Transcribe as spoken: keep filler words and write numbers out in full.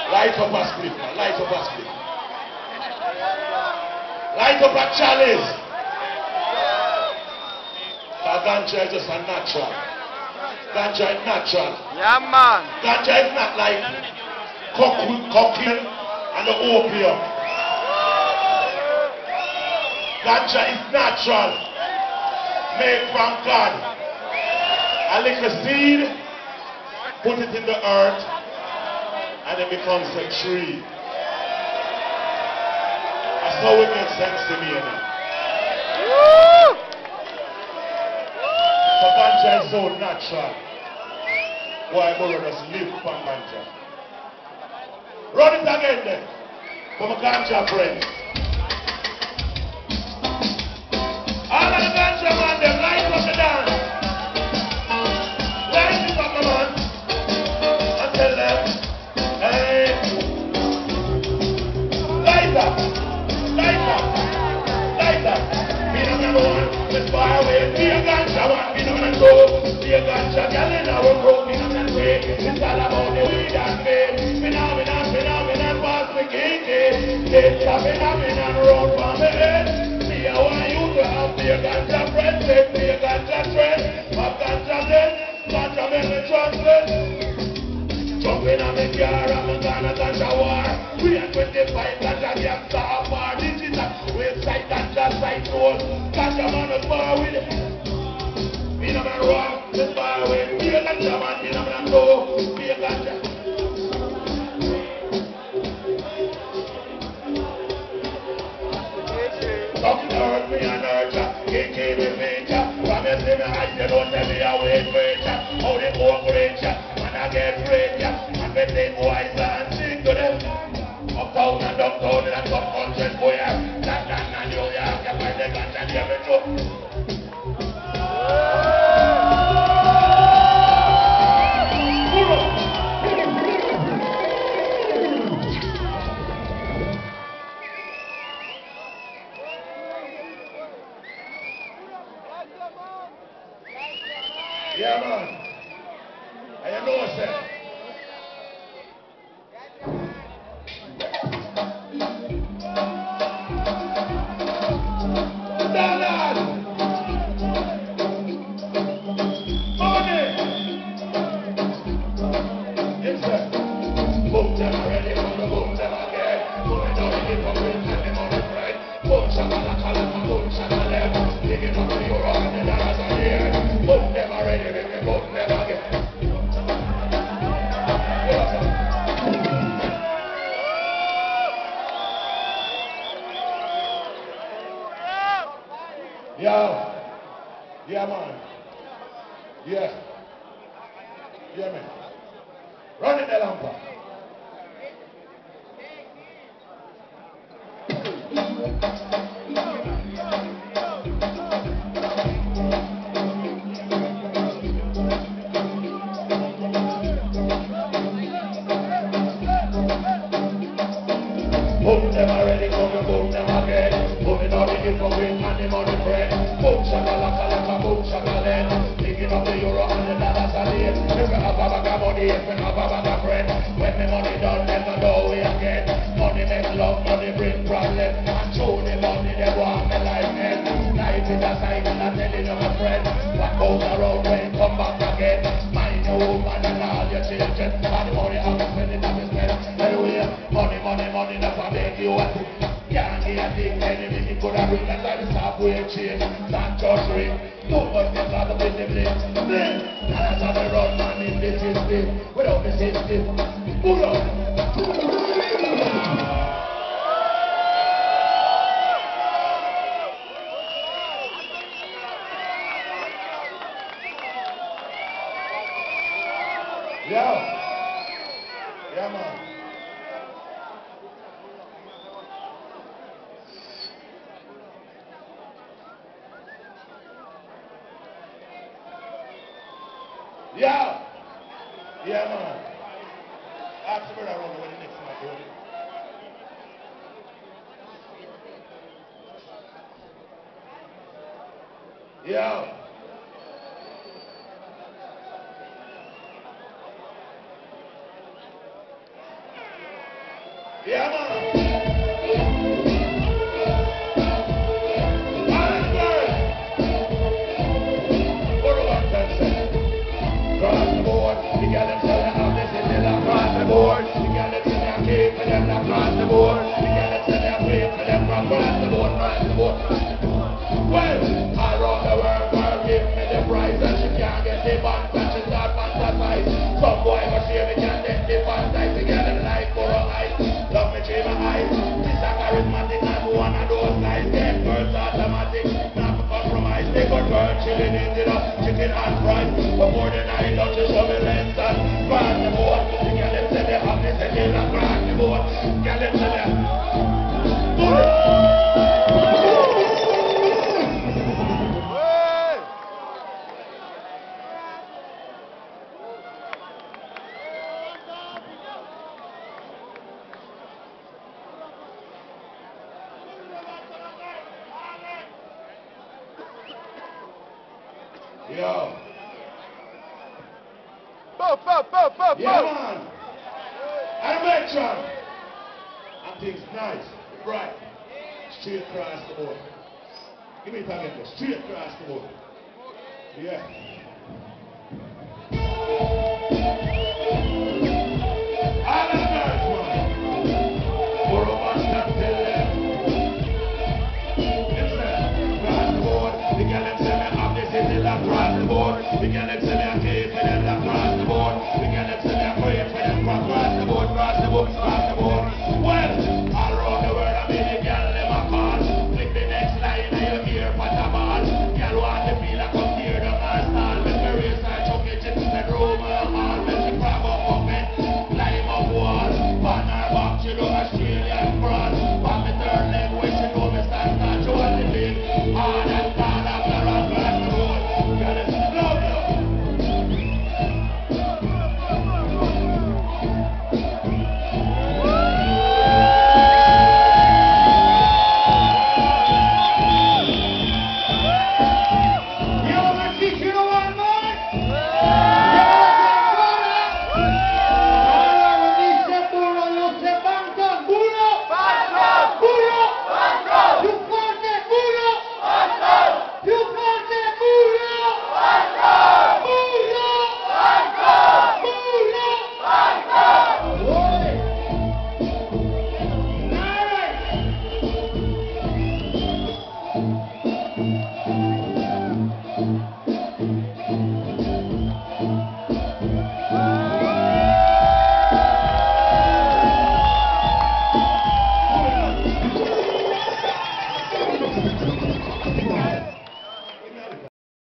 Light up a split, man. Light up a split. Light up a chalice. Because ganja is just a natural. Ganja is natural. Yeah, man. Ganja is not like cocaine and the opium. Ganja is natural. Made from God. A little seed, put it in the earth, and it becomes a tree. That's how it makes sense to me now. So ganja is so natural. Why Burro just live from ganja? Run it again then, for my ganja friends. All of the ganja man, them light up the dance. Light it up, man. And tell them, hey, light up, light up, light up. Me no number one, let's fire away. Be a ganja man, me no gonna go. Be a ganja girl in our road, me no gonna say. It's all about the weed and faith. Me now, me now, me now, me now, pass the king. It's a me now, me now, road from the head. I want you to have be a ganja friend, take me a ganja friend, have ganja blend, ganja make me translate. Jumping on me car, I'm gonna ganja war. We are twenty-five ganja gangsta of our digital. Website ganja site road, ganja man is bar with it. Me no man wrong, this bar with be a ganja man, me no man go, be a ganja. Something hurt me and hurt ya, can't keep me feature. Promise me I say don't tell me I wait for ya. How they go great ya, and I get great ya. And they think wiser and sing to them. Uptown and downtown in a some countries boy ya. London and New York, you find the ganja and every joke. Yeah, man. And you know what's that? Dollar! Money! Yes, sir. Boom them already, boom them again. Boom it down in the pocket and the money bread. Boom shakalaka, boom shakalaka. Digging up the euro and the dollars are here. Boom them already, baby, boom them again. Yo, yeah, man. Yeah, yeah, man. Run it, the Lampa. Boom them already, come boom them again. Boom it all in for green and the money bread. Boom shakalaka laka, boom shakalaka. Picking up the euro and the dollars a day. If we have a bag of money, if we have a bag of bread. When the money done, then the door we again. Money make love, money bring problem. And through the money, they want me like men. Life is a cycle, I'm telling you my friend. What goes around when it come back again. Mind your woman and all your children. And the money I'm spending on business. Anyway, money, money, money, that's what make you happy. Can't get a big enemy, he could have ring. That's why the subway chain. Not just ring. Too much things out of the blame. Blame. And that's how they run man in this system. Without the system. Burro. Yeah. Yeah, man. Yeah. Yeah, man. Ask the brother around when the next man doing it. Yeah. Yeah, man. All the girls. Burro Banton said, cross the board. The girl them say they have this in the across the board. The girl them say they are keep for them across the board. The girl them say they are wait for them from across the board, across the board. Well, around the world, girl give me the prize and she can't get the band and she start fantasize. Some boy go see me can't get the fantasize. The girl them like Burro eyes, love me through my eyes. This a charismatic and one of those guys. Get girls automatic, not to compromise. They got girl chilling in the chicken and fries. But more than I love to show me length and cross the board. The girl them say they have this and they don't cross the board. The girl them say they do it. Yo. Bo, bo, bo, bo, Yeah, bo. man. Animation. And things nice, bright. Straight across the board. Give me a time again. Straight across the board. Yeah. All the girls, man. Burro Banton tell them. Listen, across the board. The girl them say me have this in the across the board. The girl them say me a keep for them across the board. The girl them say me a wait for